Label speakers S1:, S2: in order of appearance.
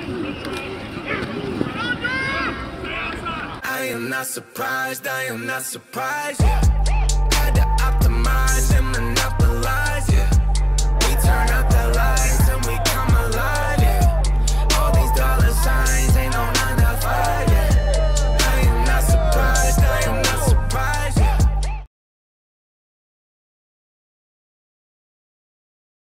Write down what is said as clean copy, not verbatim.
S1: I am not surprised, I am not surprised. Had to optimize and monopolize.